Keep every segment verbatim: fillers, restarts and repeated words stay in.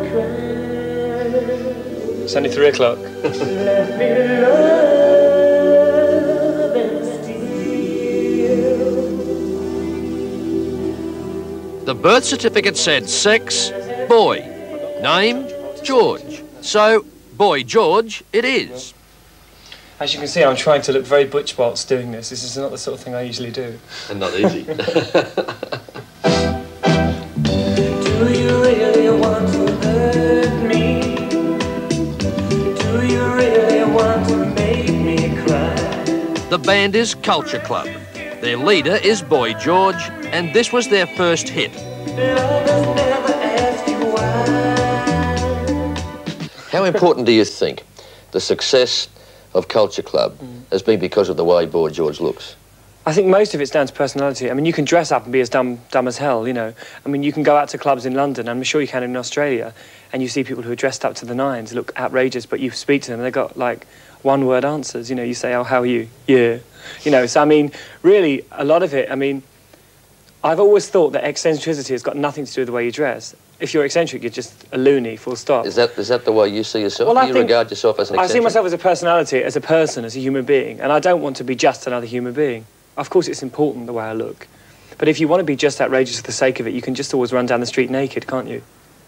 It's only three o'clock. The birth certificate said sex, boy. Name, George. So, Boy George it is. As you can see, I'm trying to look very butch whilst doing this. This is not the sort of thing I usually do. And not easy. Do you really want to hurt me? Do you really want to make me cry? The band is Culture Club. Their leader is Boy George, and this was their first hit. Lovers never ask you why. How important do you think the success of Culture Club mm. has been because of the way Boy George looks? I think most of it's down to personality. I mean, you can dress up and be as dumb, dumb as hell, you know. I mean, you can go out to clubs in London, I'm sure you can in Australia, and you see people who are dressed up to the nines, look outrageous, but you speak to them and they've got, like, one-word answers. You know, you say, oh, how are you? Yeah. You know, so, I mean, really, a lot of it, I mean, I've always thought that eccentricity has got nothing to do with the way you dress. If you're eccentric, you're just a loony, full stop. Is that, is that the way you see yourself? Well, do I you think, regard yourself as an eccentric? I see myself as a personality, as a person, as a human being, and I don't want to be just another human being. Of course, it's important the way I look. But if you want to be just outrageous for the sake of it, you can just always run down the street naked, can't you?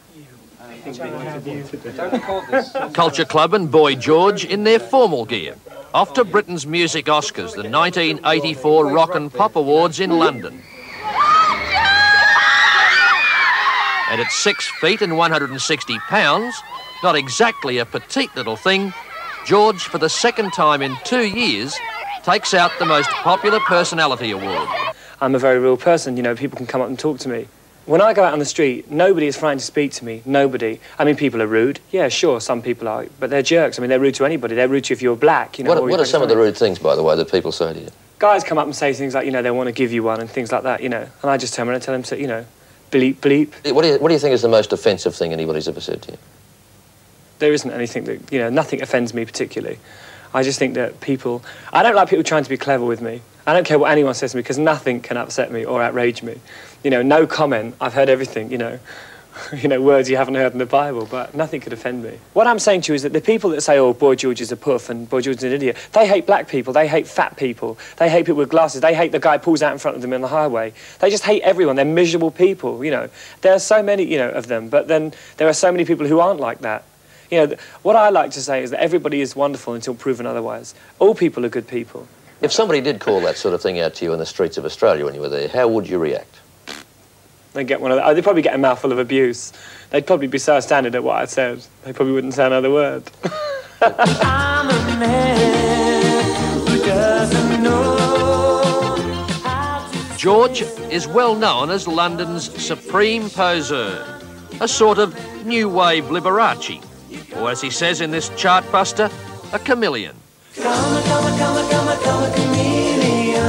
Culture Club and Boy George in their formal gear, off to Britain's Music Oscars, the nineteen eighty-four Rock and Pop Awards in London. And at six feet and one hundred and sixty pounds, not exactly a petite little thing, George, for the second time in two years, takes out the most popular personality award. I'm a very real person, you know, people can come up and talk to me. When I go out on the street, nobody is frightened to speak to me, nobody. I mean, people are rude, yeah, sure, some people are, but they're jerks. I mean, they're rude to anybody. They're rude to you if you're black, you know. What, what are some of the rude things, by the way, that people say to you? Guys come up and say things like, you know, they want to give you one and things like that, you know, and I just turn around and tell them to, you know, bleep, bleep. What do you, what do you think is the most offensive thing anybody's ever said to you? There isn't anything that, you know, nothing offends me particularly. I just think that people... I don't like people trying to be clever with me. I don't care what anyone says to me, because nothing can upset me or outrage me. You know, no comment. I've heard everything, you know. You know, words you haven't heard in the Bible, but nothing could offend me. What I'm saying to you is that the people that say, oh, Boy George is a puff and Boy George is an idiot, they hate black people, they hate fat people, they hate people with glasses, they hate the guy who pulls out in front of them on the highway. They just hate everyone. They're miserable people, you know. There are so many, you know, of them, but then there are so many people who aren't like that. You know, what I like to say is that everybody is wonderful until proven otherwise. All people are good people. If somebody did call that sort of thing out to you in the streets of Australia when you were there, how would you react? They'd get one of the, oh, they'd probably get a mouthful of abuse. They'd probably be so astounded at what I said, they probably wouldn't say another word. I'm a man who doesn't know how to... George is well known as London's supreme poseur, a sort of new wave Liberace, or as he says in this chartbuster, a chameleon. Come, come, come, come, come, chameleon.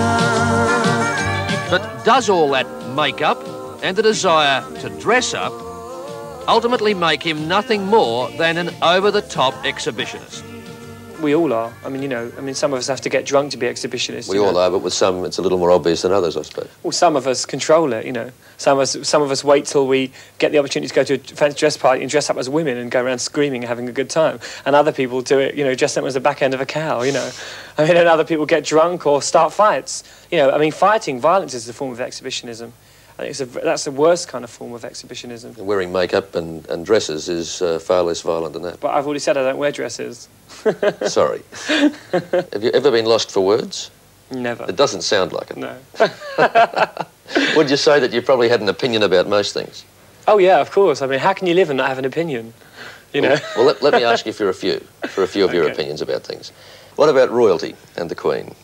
But does all that makeup and the desire to dress up ultimately make him nothing more than an over-the-top exhibitionist? We all are. I mean, you know, I mean, some of us have to get drunk to be exhibitionists. We all know? are, but with some it's a little more obvious than others, I suppose. Well, some of us control it, you know. Some of us, some of us wait till we get the opportunity to go to a fancy dress party and dress up as women and go around screaming and having a good time. And other people do it, you know, dress up as the back end of a cow, you know. I mean, and other people get drunk or start fights. You know, I mean, fighting, violence is a form of exhibitionism. I think it's a, that's the worst kind of form of exhibitionism. Wearing makeup and, and dresses is uh, far less violent than that. But I've already said I don't wear dresses. Sorry. Have you ever been lost for words? Never. It doesn't sound like it. No. Would you say that you probably had an opinion about most things? Oh, yeah, of course. I mean, how can you live and not have an opinion? You know? Well, well let, let me ask you for a few, for a few of okay. your opinions about things. What about royalty and the Queen?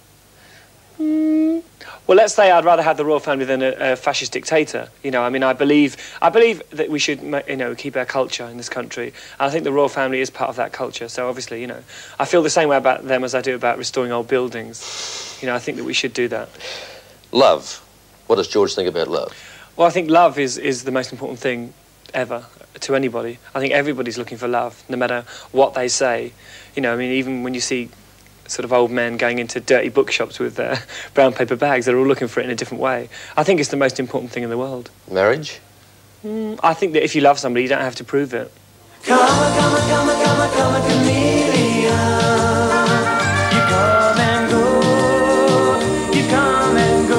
Mm. Well, let's say I'd rather have the royal family than a, a fascist dictator. You know, I mean, I believe, I believe that we should, you know, keep our culture in this country. And I think the royal family is part of that culture. So obviously, you know, I feel the same way about them as I do about restoring old buildings. You know, I think that we should do that. Love. What does George think about love? Well, I think love is, is the most important thing ever to anybody. I think everybody's looking for love, no matter what they say. You know, I mean, even when you see sort of old men going into dirty bookshops with their brown paper bags, they're all looking for it in a different way. I think it's the most important thing in the world. Marriage? Mm, I think that if you love somebody, you don't have to prove it. Come, come, come, come, come, chameleon. You come and go, you come and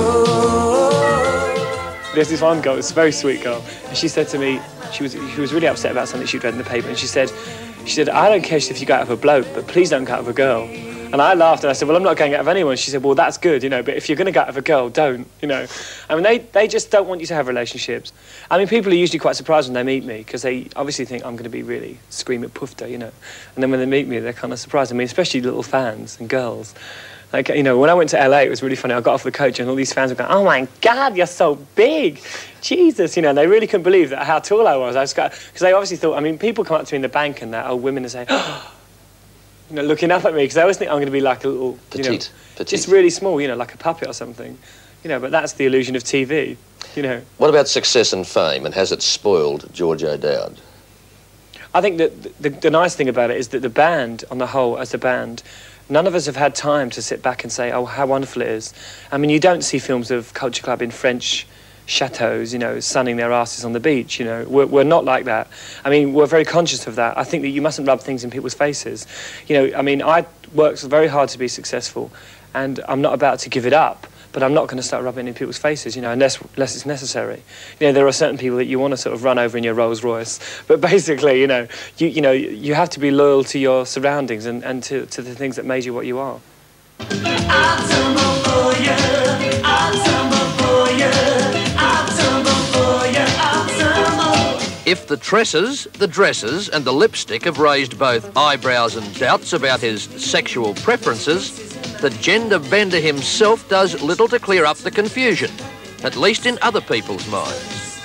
go. There's this one girl, this very sweet girl, and she said to me, she was she was really upset about something she'd read in the paper, and she said, she said, I don't care if you go out with a bloke, but please don't go out with a girl. And I laughed and I said, well, I'm not going out with anyone. She said, well, that's good, you know, but if you're going to go out with a girl, don't, you know. I mean, they, they just don't want you to have relationships. I mean, people are usually quite surprised when they meet me because they obviously think I'm going to be really screaming poofter, you know. And then when they meet me, they're kind of surprised. I mean, especially little fans and girls. Like, you know, when I went to L A, it was really funny. I got off the coach and all these fans were going, oh, my God, you're so big. Jesus, you know, and they really couldn't believe that how tall I was. I was because they obviously thought, I mean, people come up to me in the bank and that, old women, and say, oh, you know, looking up at me, because I always think I'm going to be like a little, you know, petite, petite. just really small, you know, like a puppet or something. You know, but that's the illusion of T V, you know. What about success and fame, and has it spoiled George O'Dowd? I think that the, the nice thing about it is that the band, on the whole, as a band, none of us have had time to sit back and say, oh, how wonderful it is. I mean, you don't see films of Culture Club in French chateaus, you know, sunning their asses on the beach, you know. We're, we're not like that. I mean, we're very conscious of that. I think that you mustn't rub things in people's faces. You know, I mean, I worked very hard to be successful, and I'm not about to give it up, but I'm not going to start rubbing it in people's faces, you know, unless, unless it's necessary. You know, there are certain people that you want to sort of run over in your Rolls Royce, but basically, you know, you, you know, you have to be loyal to your surroundings and, and to, to the things that made you what you are. I'll tumble for you, I'll tumble for you, I'll tumble for you, I'll tumble. If the tresses, the dresses and the lipstick have raised both eyebrows and doubts about his sexual preferences, the gender bender himself does little to clear up the confusion, at least in other people's minds.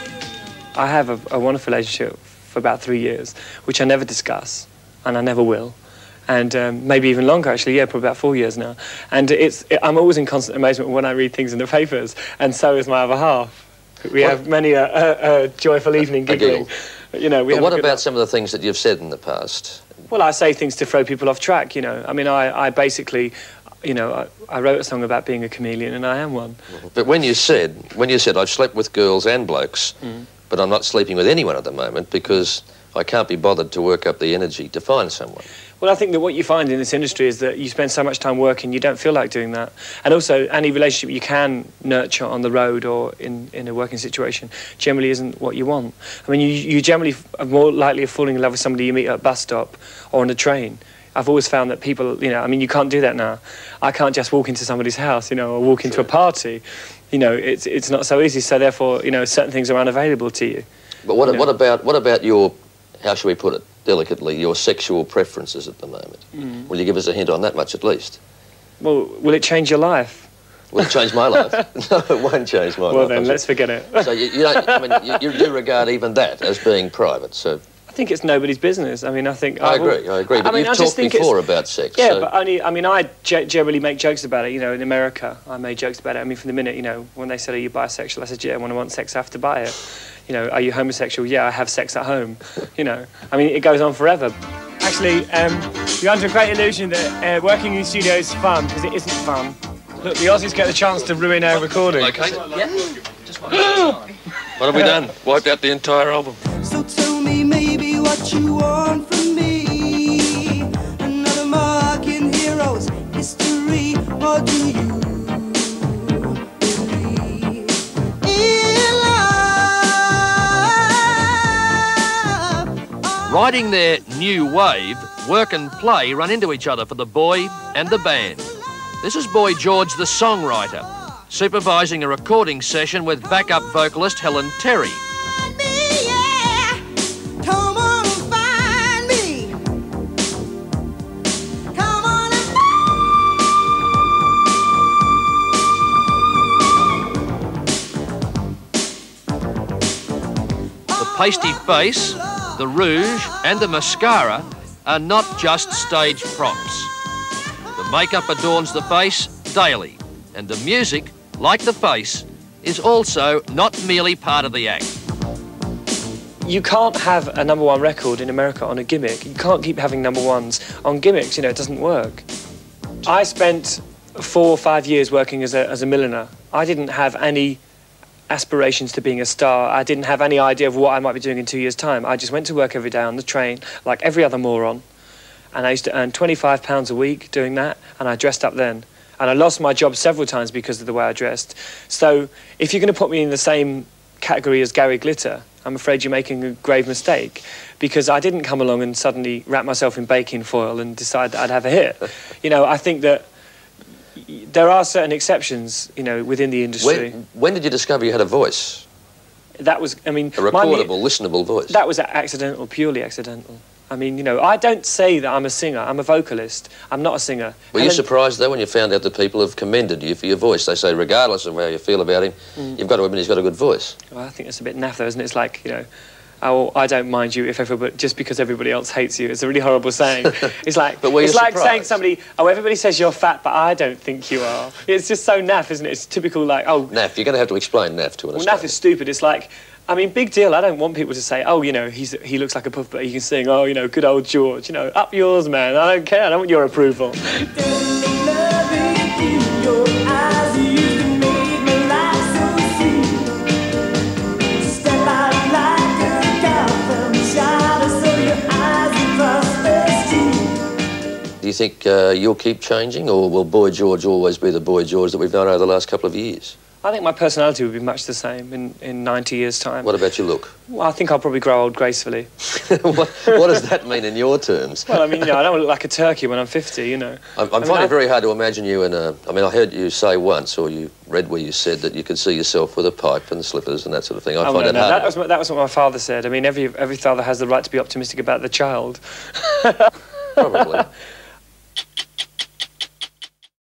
I have a, a wonderful relationship for about three years, which I never discuss, and I never will. And um, maybe even longer, actually, yeah, probably about four years now. And it's, it, I'm always in constant amazement when I read things in the papers, and so is my other half. We what? have many a, a, a joyful evening giggling. You know, we but have what a good about night. some of the things that you've said in the past? Well, I say things to throw people off track, you know. I mean, I, I basically, you know, I, I wrote a song about being a chameleon, and I am one. But when you said, when you said, I've slept with girls and blokes, mm. but I'm not sleeping with anyone at the moment because I can't be bothered to work up the energy to find someone. Well, I think that what you find in this industry is that you spend so much time working, you don't feel like doing that. And also, any relationship you can nurture on the road or in, in a working situation generally isn't what you want. I mean, you, you generally are more likely of falling in love with somebody you meet at a bus stop or on a train. I've always found that people, you know, I mean, you can't do that now. I can't just walk into somebody's house, you know, or walk into a party. You know, it's, it's not so easy, so therefore, you know, certain things are unavailable to you. But what, you know? what about, what about your, how shall we put it, delicately, your sexual preferences at the moment? Mm. Will you give us a hint on that much at least? Well, will it change your life? Will it change my life? No, it won't change my well, life. Well, then, I'm let's sure. forget it. So you, you don't, I mean, you, you do regard even that as being private, so... I think it's nobody's business. I mean, I think... I I've agree, I agree, but I mean, you've I just talked think before about sex. Yeah, so. but only... I mean, I generally make jokes about it, you know, in America, I made jokes about it. I mean, from the minute, you know, when they said, are you bisexual? I said, yeah, when I want sex, I have to buy it. You know, are you homosexual? Yeah, I have sex at home. You know, I mean, it goes on forever. Actually, um, you're under a great illusion that uh, working in the studio is fun, because it isn't fun. Look, the Aussies get the chance to ruin our recording. Okay. Yeah. Just one. What have we done? Wiped out the entire album. So tell me maybe what you want from me. Another marking heroes history, or do you believe in love? Riding their new wave, work and play run into each other for the boy and the band. This is Boy George, the songwriter, supervising a recording session with backup vocalist Helen Terry. The pasty face, the rouge and the mascara are not just stage props. The makeup adorns the face daily, and the music, like the face, is also not merely part of the act. You can't have a number one record in America on a gimmick. You can't keep having number ones on gimmicks, you know, it doesn't work. I spent four or five years working as a, as a milliner. I didn't have any aspirations to being a star. I didn't have any idea of what I might be doing in two years' time. I just went to work every day on the train, like every other moron, and I used to earn twenty-five pounds a week doing that, and I dressed up then. And I lost my job several times because of the way I dressed. So if you're going to put me in the same category as Gary Glitter, I'm afraid you're making a grave mistake, because I didn't come along and suddenly wrap myself in baking foil and decide that I'd have a hit. You know, I think that there are certain exceptions, you know, within the industry. When, when did you discover you had a voice? That was, I mean... A recordable, listenable voice? That was accidental, purely accidental. I mean, you know, I don't say that I'm a singer. I'm a vocalist. I'm not a singer. Were Helen... you surprised, though, when you found out that people have commended you for your voice? They say, regardless of how you feel about him, mm. you've got to admit he's got a good voice. Well, I think that's a bit naff, though, isn't it? It's like, you know, oh, I don't mind you if everybody, just because everybody else hates you. It's a really horrible saying. It's like, but were you it's like surprised? saying to somebody, oh, everybody says you're fat, but I don't think you are. It's just so naff, isn't it? It's typical, like, oh... Naff, you're going to have to explain naff to an Well, naff is stupid. It's like... I mean, big deal. I don't want people to say, oh, you know, he's, he looks like a puff, but he can sing. Oh, you know, good old George. You know, up yours, man. I don't care. I don't want your approval. Do you think uh, you'll keep changing, or will Boy George always be the Boy George that we've known over the last couple of years? I think my personality would be much the same in, in ninety years' time. What about your look? Well, I think I'll probably grow old gracefully. what, what does that mean in your terms? Well, I mean, you know, I don't look like a turkey when I'm fifty, you know. I'm, I'm I mean, finding it very hard to imagine you in a... I mean, I heard you say once, or you read where you said that you could see yourself with a pipe and slippers and that sort of thing. I oh, find no, it no, hard. That was, that was what my father said. I mean, every, every father has the right to be optimistic about the child. Probably.